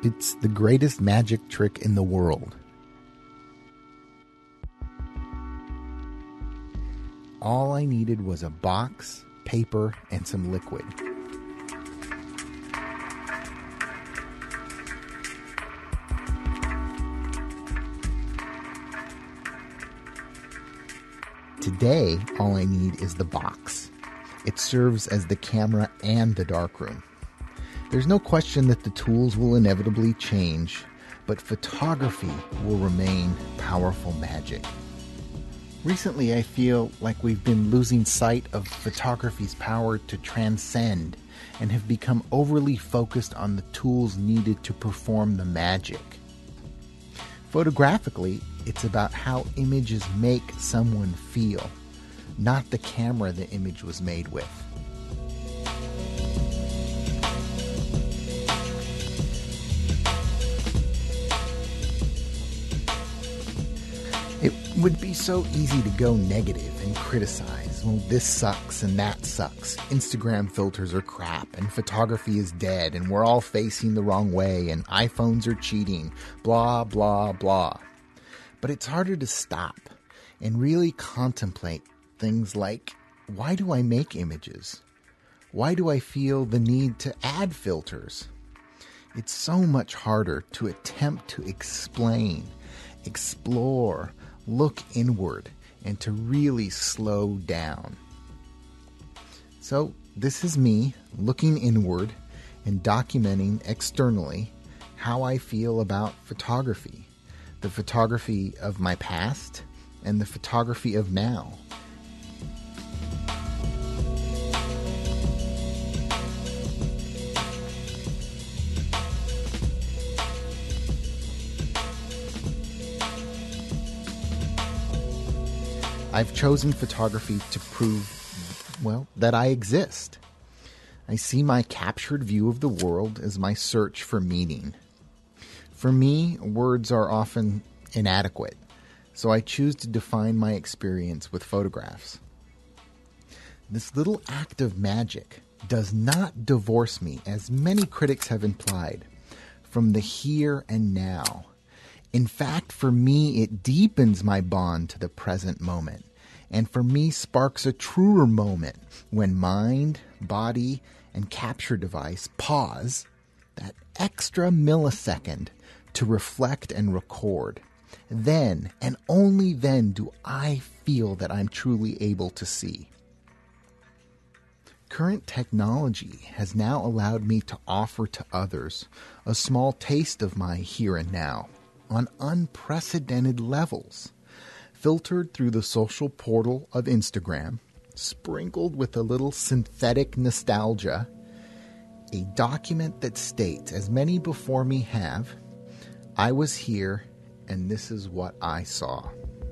It's the greatest magic trick in the world. All I needed was a box, paper, and some liquid. Today, all I need is the box. It serves as the camera and the darkroom. There's no question that the tools will inevitably change, but photography will remain powerful magic. Recently, I feel like we've been losing sight of photography's power to transcend and have become overly focused on the tools needed to perform the magic. Photographically, it's about how images make someone feel, not the camera the image was made with. It would be so easy to go negative and criticize. Well, this sucks and that sucks. Instagram filters are crap and photography is dead and we're all facing the wrong way and iPhones are cheating, blah, blah, blah. But it's harder to stop and really contemplate things like, why do I make images? Why do I feel the need to add filters? It's so much harder to attempt to explain, explore, look inward, and to really slow down. So this is me looking inward and documenting externally how I feel about photography, the photography of my past and the photography of now. I've chosen photography to prove, well, that I exist. I see my captured view of the world as my search for meaning. For me, words are often inadequate, so I choose to define my experience with photographs. This little act of magic does not divorce me, as many critics have implied, from the here and now. In fact, for me, it deepens my bond to the present moment, and for me sparks a truer moment when mind, body, and capture device pause that extra millisecond to reflect and record. Then, and only then, do I feel that I'm truly able to see. Current technology has now allowed me to offer to others a small taste of my here and now on unprecedented levels, filtered through the social portal of Instagram, sprinkled with a little synthetic nostalgia, a document that states, as many before me have, I was here and this is what I saw.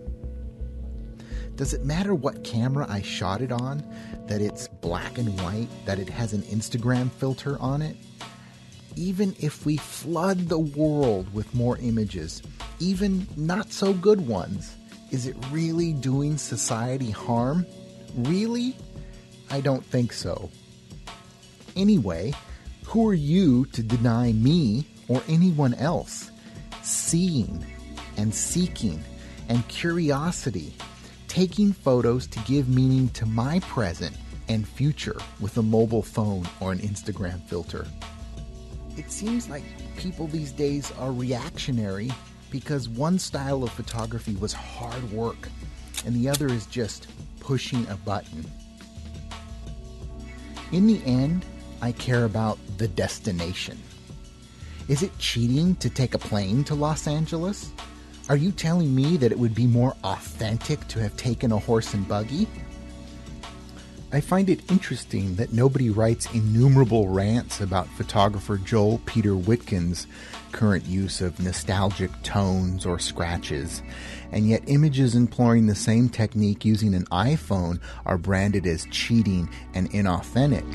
Does it matter what camera I shot it on, that it's black and white, that it has an Instagram filter on it? Even if we flood the world with more images, even not so good ones, is it really doing society harm? Really? I don't think so. Anyway, who are you to deny me or anyone else seeing and seeking and curiosity, taking photos to give meaning to my present and future with a mobile phone or an Instagram filter? It seems like people these days are reactionary because one style of photography was hard work and the other is just pushing a button. In the end, I care about the destination. Is it cheating to take a plane to Los Angeles? Are you telling me that it would be more authentic to have taken a horse and buggy? I find it interesting that nobody writes innumerable rants about photographer Joel Peter Witkin's current use of nostalgic tones or scratches, and yet images employing the same technique using an iPhone are branded as cheating and inauthentic.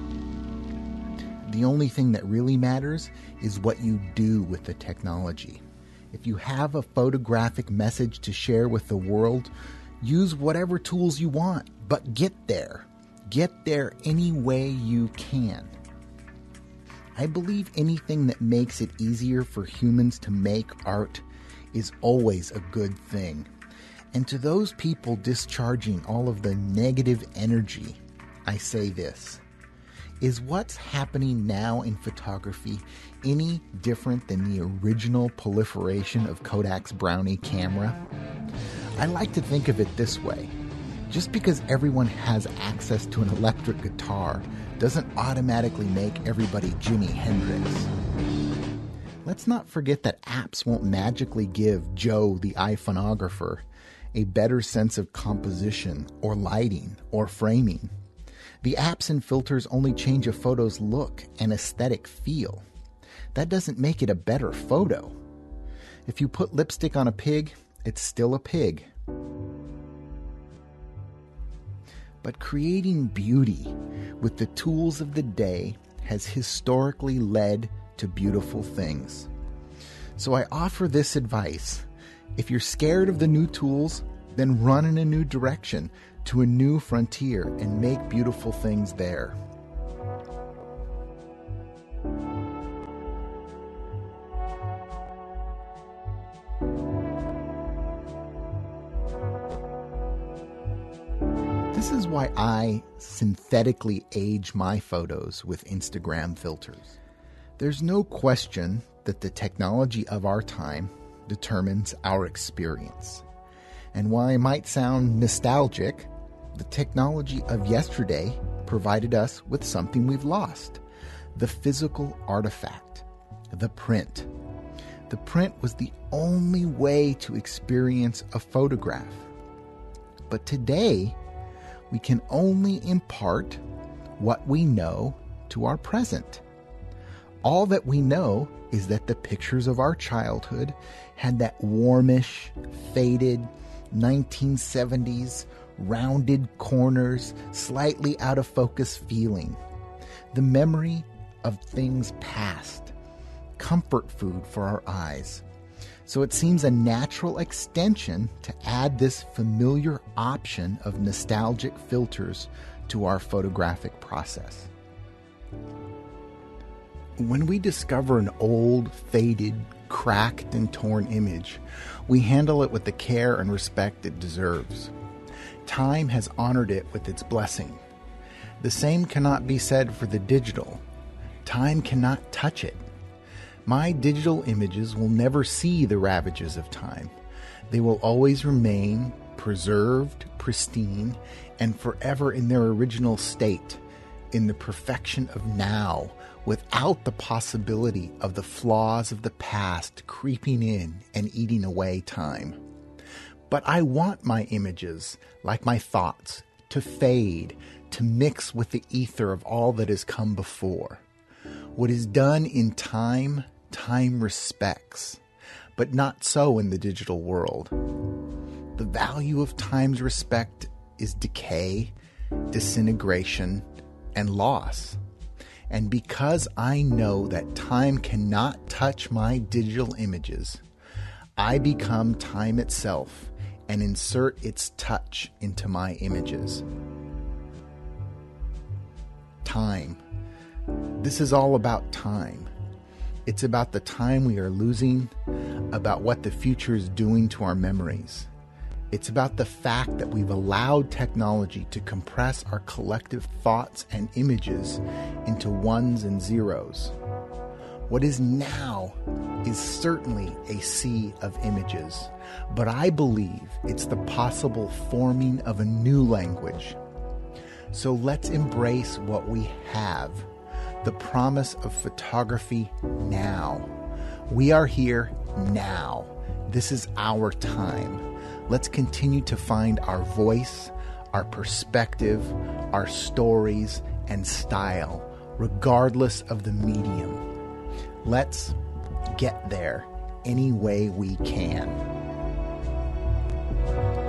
The only thing that really matters is what you do with the technology. If you have a photographic message to share with the world, use whatever tools you want, but get there. Get there any way you can. I believe anything that makes it easier for humans to make art is always a good thing. And to those people discharging all of the negative energy, I say this. Is what's happening now in photography any different than the original proliferation of Kodak's Brownie camera? I like to think of it this way. Just because everyone has access to an electric guitar doesn't automatically make everybody Jimi Hendrix. Let's not forget that apps won't magically give Joe the iPhoneographer a better sense of composition or lighting or framing. The apps and filters only change a photo's look and aesthetic feel. That doesn't make it a better photo. If you put lipstick on a pig, it's still a pig. But creating beauty with the tools of the day has historically led to beautiful things. So I offer this advice. If you're scared of the new tools, then run in a new direction to a new frontier and make beautiful things there. This is why I synthetically age my photos with Instagram filters. There's no question that the technology of our time determines our experience. And while I might sound nostalgic, the technology of yesterday provided us with something we've lost. The physical artifact, the print. The print was the only way to experience a photograph. But today, we can only impart what we know to our present. All that we know is that the pictures of our childhood had that warmish, faded, 1970s, rounded corners, slightly out of focus feeling. The memory of things past. Comfort food for our eyes. So it seems a natural extension to add this familiar option of nostalgic filters to our photographic process. When we discover an old, faded, cracked, and torn image, we handle it with the care and respect it deserves. Time has honored it with its blessing. The same cannot be said for the digital. Time cannot touch it. My digital images will never see the ravages of time. They will always remain preserved, pristine, and forever in their original state, in the perfection of now, without the possibility of the flaws of the past creeping in and eating away time. But I want my images, like my thoughts, to fade, to mix with the ether of all that has come before. What is done in time, time respects, but not so in the digital world. The value of time's respect is decay, disintegration, and loss. And because I know that time cannot touch my digital images, I become time itself and insert its touch into my images. Time. This is all about time. It's about the time we are losing, about what the future is doing to our memories. It's about the fact that we've allowed technology to compress our collective thoughts and images into ones and zeros. What is now is certainly a sea of images, but I believe it's the possible forming of a new language. So let's embrace what we have, the promise of photography now. We are here now. This is our time. Let's continue to find our voice, our perspective, our stories, and style, regardless of the medium. Let's get there any way we can.